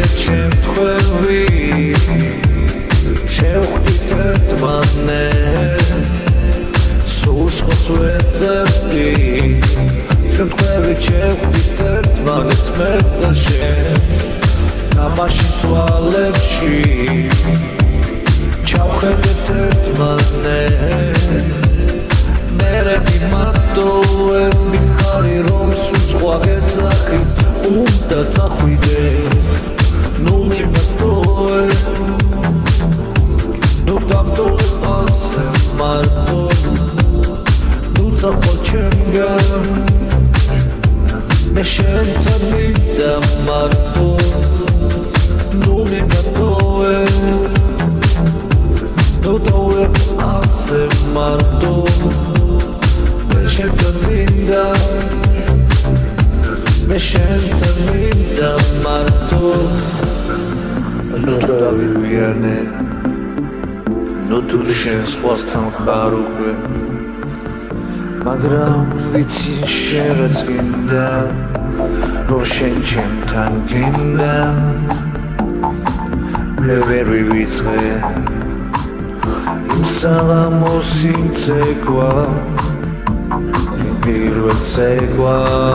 შემთხვევი შევხვდით ერთმანეთ სულ სხვას ვერ წერდი შემთხვევით შევხვდით ერთმანეთს მე და შენ თამაში თვალებში ჩავხედეთ ერთმანეთს მერე მიმატოვებ მითხარი რომ სულ სხვა გეძახის უნდა წახვიდე ნუ მიმატოვებ ნუ დამტოვებ ასე მარტო ნუ წახვალ ჩემგან მე შენთან მინდა მარტო ნუ მიმატოვებ ნუ დავებ ასე მარტო მე შენთან მინდა მე შენთან მინდა მარტო ნუ დავირვიანე ნუ თუ შენ სხვასთან ხარ უკვე მაგრამ ვიცი შენ რაც გინდა რომ შენ ჩემთან გინდა მე ვერ ვივიწყე იმ საღამოს იმ ცეკვა იმ პირველ ცეკვა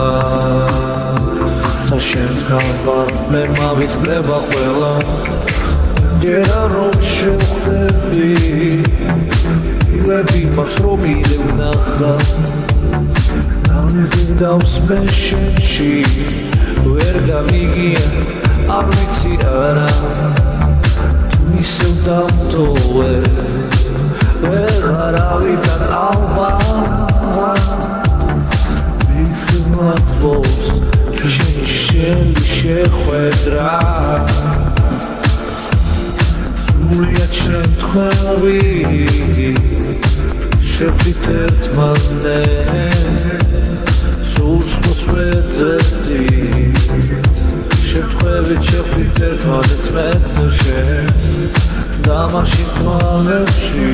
და შენთან ვარ მე მავიწყდება ყველა ჯერა რომ შევხვდები ილები მას რომ ილევნახა დამიზიდავს მე შენში ვერ გამიგია არ ვიცი არა თუ ისევ დამტოვე ვეღარავიდან ალბათ ისევ მათლობს შენი შეხვედრა სულია შემთხვევი შევხვდით ერთმანეთს სულ სხვას ვერ წერდი შემთხვევით შევხვდით ერთმანეთს მე და შენ თამაში თვალებში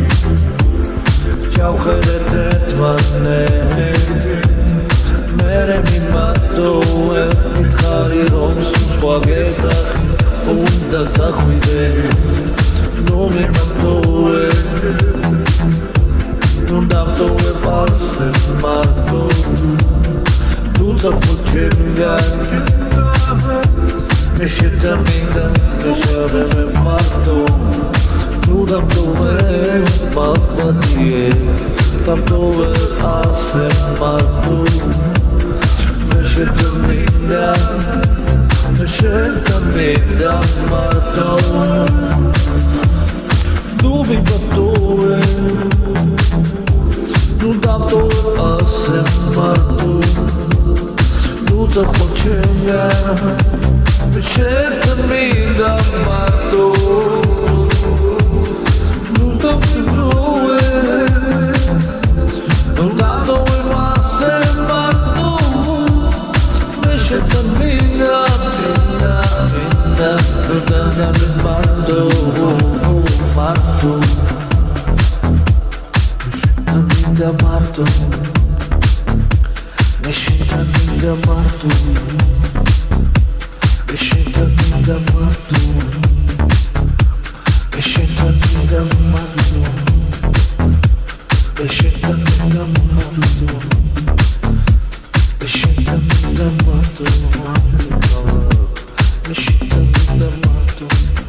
ჩავხედეთ ერთმანეთს მერე მიმატოვებ მითხარი რომ სხვა გეძახი უნდა წახვიდე ნუ მიმატოვებ ნუ დავტოვებ ასე მარტო ნუ წახვიდე ჩემგან მე შენთან მინდა მე შევხვდე მარტო ნუ დავტოვებ მალბატიე დავტოვებ ასე მარტო მე შენთან მინდა მე შენთან მინდა მარტო ნუ მიმატოვებ ნუ დავტოვებ ასე მარტო ნუ წახვიდე ჩემგან მე შენთან მინდა მარტო ნუ დავტოვებ ნუ დავტოვებ ასე მარტო მე შენთან მინდა მარტო მარტო მინდა მარტო მე შენთან მინდა მარტო მე შენთან მინდა მარტო მე შენთან მინდა მარტო მე შენთან მინდა მარტო მე შენთან მინდა მარტო მე შენთან მინდა მარტო